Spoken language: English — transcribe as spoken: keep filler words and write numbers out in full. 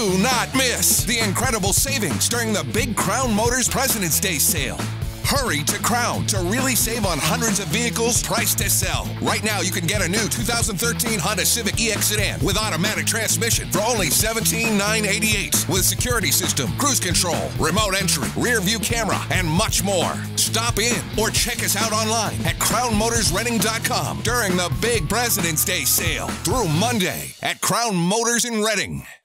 Do not miss the incredible savings during the Big Crown Motors President's Day sale. Hurry to Crown to really save on hundreds of vehicles priced to sell. Right now, you can get a new two thousand thirteen Honda Civic E X sedan with automatic transmission for only seventeen thousand nine hundred eighty-eight dollars with security system, cruise control, remote entry, rear view camera, and much more. Stop in or check us out online at crown motors renting dot com during the big President's Day sale through Monday at Crown Motors in Reading.